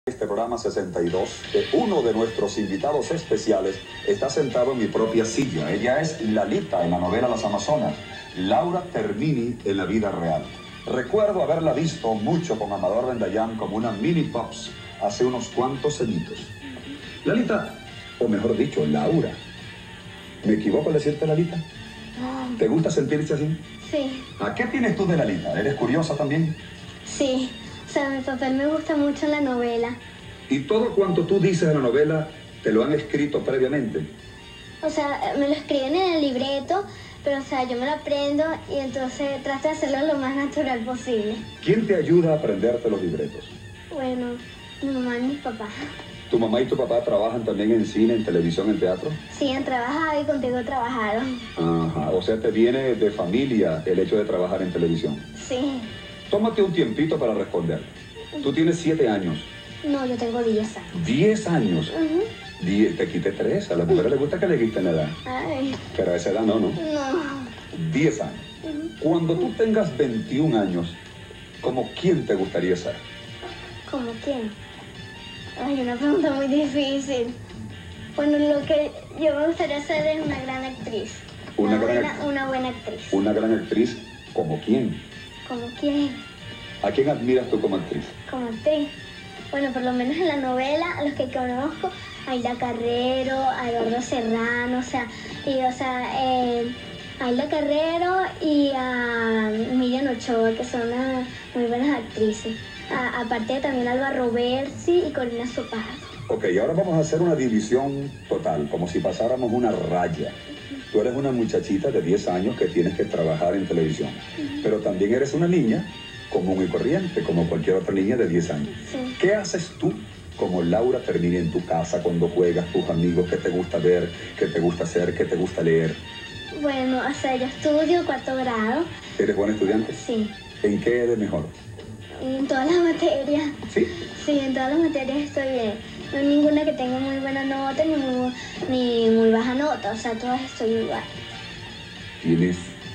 Este programa 62, que uno de nuestros invitados especiales está sentado en mi propia silla. Ella es Lalita en la novela Las Amazonas, Laura Termini en la vida real. Recuerdo haberla visto mucho con Amador Bendayán como una mini pops hace unos cuantos añitos. Lalita, o mejor dicho, Laura. ¿Me equivoco al decirte Lalita? No. ¿Te gusta sentirse así? Sí. ¿A qué tienes tú de Lalita? ¿Eres curiosa también? Sí. O sea, mi papel me gusta mucho la novela. ¿Y todo cuanto tú dices en la novela te lo han escrito previamente? O sea, me lo escriben en el libreto, pero o sea, yo me lo aprendo y entonces trato de hacerlo lo más natural posible. ¿Quién te ayuda a aprenderte los libretos? Bueno, mi mamá y mi papá. ¿Tu mamá y tu papá trabajan también en cine, en televisión, en teatro? Sí, han trabajado y contigo trabajaron. Ajá, o sea, te viene de familia el hecho de trabajar en televisión. Sí. Tómate un tiempito para responder. Tú tienes 7 años. No, yo tengo 10 años. 10 años. Te quité 3. A las mujeres les gusta que le quiten la edad. Ay. Pero a esa edad no, ¿no? No. 10 años. Cuando tú tengas 21 años, ¿como quién te gustaría ser? ¿Cómo quién? Ay, una pregunta muy difícil. Bueno, lo que yo me gustaría ser es una gran actriz. Una buena actriz. Una gran actriz, ¿como quién? ¿Cómo quién? ¿A quién admiras tú como actriz? Como actriz. Bueno, por lo menos en la novela, a los que conozco, a Aida Carrero, a Eduardo Serrano, a Aida Carrero y a Miriam Ochoa, que son unas muy buenas actrices. Aparte también Alba Robertsi y Corina Sopardo. Ok, ahora vamos a hacer una división total, como si pasáramos una raya. Tú eres una muchachita de 10 años que tienes que trabajar en televisión, pero también eres una niña común y corriente, como cualquier otra niña de 10 años. Sí. ¿Qué haces tú como Laura Termini en tu casa cuando juegas, tus amigos, qué te gusta ver, qué te gusta hacer, qué te gusta leer? Bueno, o sea, yo estudio 4º grado. ¿Eres buena estudiante? Sí. ¿En qué eres mejor? En todas las materias. ¿Sí? Sí, en todas las materias estoy bien. No hay ninguna que tenga muy buena nota ni muy baja nota. O sea, todas estoy igual. ¿Tienes?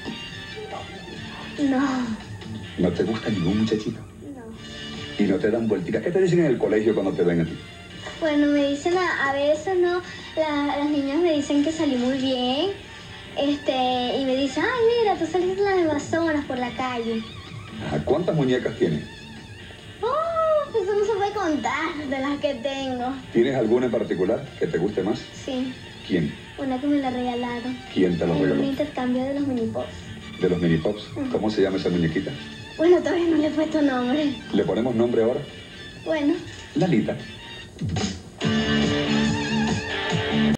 No. ¿No te gusta ningún muchachito? No. ¿Y no te dan vuelticas? ¿Qué te dicen en el colegio cuando te ven a ti? Bueno, me dicen a veces, ¿no? Las niñas me dicen que salí muy bien. Y me dicen, ay, mira, tú saliste en las Amazonas por la calle. Ajá, ¿cuántas muñecas tienes? Oh, eso no se puede contar de las que tengo. ¿Tienes alguna en particular que te guste más? Sí. ¿Quién? Una que me la regalaron. ¿Quién te la regaló? Un intercambio de los mini pops. ¿De los mini pops? ¿Cómo se llama esa muñequita? Bueno, todavía no le he puesto nombre. ¿Le ponemos nombre ahora? Bueno. Lalita.